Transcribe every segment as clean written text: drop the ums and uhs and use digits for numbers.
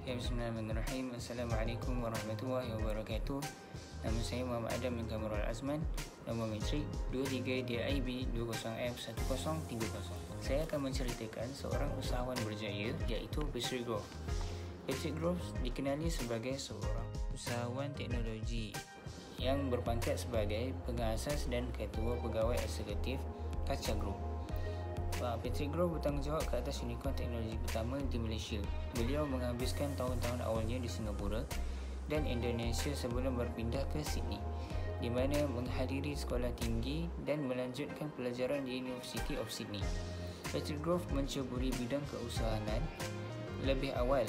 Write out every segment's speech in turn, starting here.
Bismillahirrahmanirrahim. Assalamualaikum warahmatullahi wabarakatuh. Nama saya Muhammad Adam bin Kamarul Azman. Nombor metrik 23DIB20F1030. Saya akan menceritakan seorang usahawan berjaya iaitu Patrick Grove. Patrick Grove dikenali sebagai seorang usahawan teknologi yang berpangkat sebagai pengasas dan ketua pegawai eksekutif Kaca Group. Patrick Grove bertanggungjawab ke atas unicorn teknologi pertama di Malaysia. Beliau menghabiskan tahun-tahun awalnya di Singapura dan Indonesia sebelum berpindah ke Sydney, di mana menghadiri sekolah tinggi dan melanjutkan pelajaran di University of Sydney. Patrick Grove menceburi bidang keusahaan lebih awal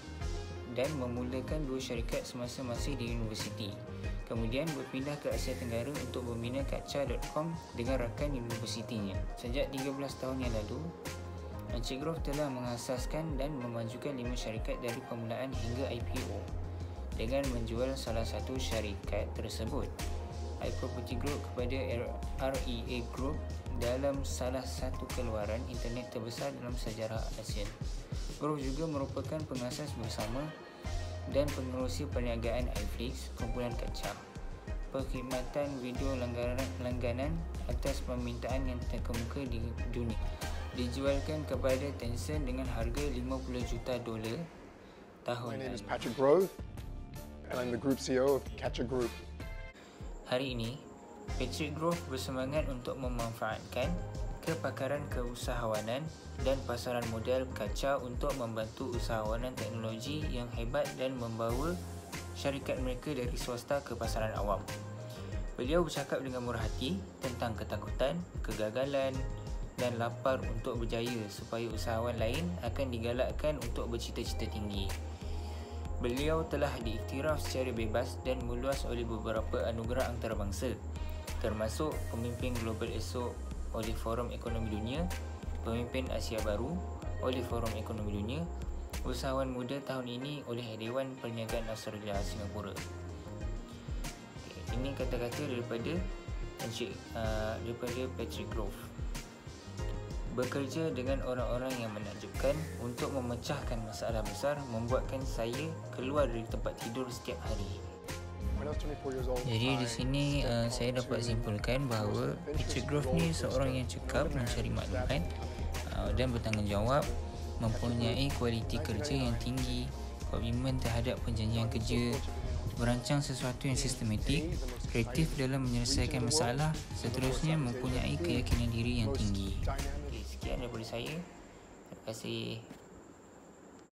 dan memulakan 2 syarikat semasa masih di universiti. Kemudian berpindah ke Asia Tenggara untuk membina kaca.com dengan rakan universitinya. Sejak 13 tahun yang lalu, Patrick Grove telah mengasaskan dan memajukan 5 syarikat dari permulaan hingga IPO dengan menjual salah satu syarikat tersebut, iProperty Group, kepada REA Group dalam salah satu keluaran internet terbesar dalam sejarah ASEAN. Grove juga merupakan pengasas bersama dan pengerusi perniagaan iFlix, kumpulan kaca, perkhidmatan video langganan atas permintaan yang terkemuka di dunia. Dijualkan kepada Tencent dengan harga $50 juta tahun. My name is Patrick Grove and I'm the Group CEO of Kaca Group. Hari ini, Patrick Grove bersemangat untuk memanfaatkan kepakaran keusahawanan dan pasaran modal kaca untuk membantu usahawanan teknologi yang hebat dan membawa syarikat mereka dari swasta ke pasaran awam. Beliau bercakap dengan murah hati tentang ketakutan, kegagalan dan lapar untuk berjaya supaya usahawan lain akan digalakkan untuk bercita-cita tinggi. Beliau telah diiktiraf secara bebas dan meluas oleh beberapa anugerah antarabangsa, termasuk pemimpin global esok oleh Forum Ekonomi Dunia, pemimpin Asia Baru oleh Forum Ekonomi Dunia, usahawan muda tahun ini oleh Dewan Perniagaan Australia Singapura. Ini kata-kata daripada Patrick Grove. Bekerja dengan orang-orang yang menakjubkan untuk memecahkan masalah besar membuatkan saya keluar dari tempat tidur setiap hari. Jadi di sini saya dapat simpulkan bahawa Patrick Grove ni seorang yang cekap mencari maklumat dan bertanggungjawab, mempunyai kualiti kerja yang tinggi, komitmen terhadap perjanjian kerja, merancang sesuatu yang sistematik, kreatif dalam menyelesaikan masalah, seterusnya mempunyai keyakinan diri yang tinggi. Sekian daripada saya. Terima kasih.